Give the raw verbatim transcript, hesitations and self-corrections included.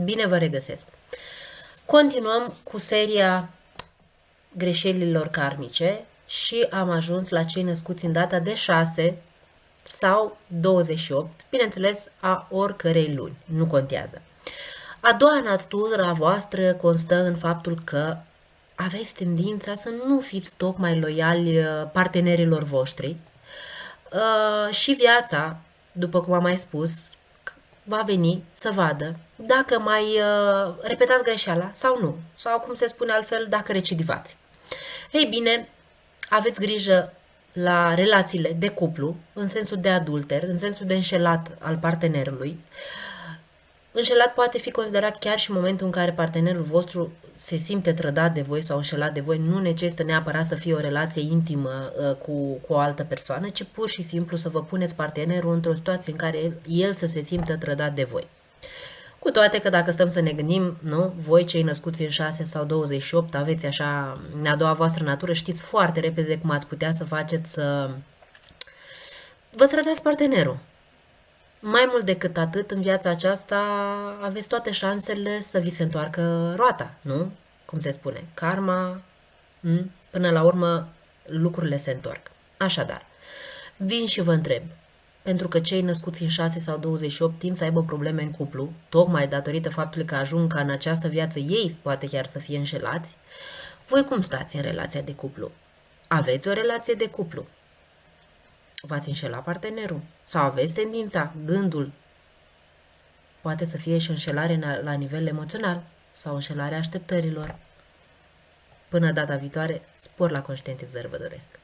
Bine vă regăsesc! Continuăm cu seria greșelilor karmice și am ajuns la cei născuți în data de șase sau douăzeci și opt, bineînțeles a oricărei luni, nu contează. A doua natură a voastră constă în faptul că aveți tendința să nu fiți tocmai loiali partenerilor voștri și viața, după cum am mai spus, va veni să vadă dacă mai uh, repetați greșeala sau nu, sau cum se spune altfel, dacă recidivați. Ei bine, aveți grijă la relațiile de cuplu, în sensul de adulter, în sensul de înșelat al partenerului. Înșelat poate fi considerat chiar și în momentul în care partenerul vostru se simte trădat de voi sau înșelat de voi, nu necesită neapărat să fie o relație intimă uh, cu, cu o altă persoană, ci pur și simplu să vă puneți partenerul într-o situație în care el, el să se simtă trădat de voi. Cu toate că dacă stăm să ne gândim, nu, voi cei născuți în șase sau douăzeci și opt aveți așa, în a doua voastră natură, știți foarte repede cum ați putea să faceți să vă trădați partenerul. Mai mult decât atât, în viața aceasta aveți toate șansele să vi se întoarcă roata, nu? Cum se spune, karma, până la urmă lucrurile se întorc. Așadar, vin și vă întreb, pentru că cei născuți în șase sau douăzeci și opt tind să aibă probleme în cuplu, tocmai datorită faptului că ajung ca în această viață ei poate chiar să fie înșelați, voi cum stați în relația de cuplu? Aveți o relație de cuplu? V-ați înșelat partenerul? Sau aveți tendința, gândul, poate să fie și înșelare la nivel emoțional sau înșelarea așteptărilor? Până data viitoare, spor la conștientizări vă doresc!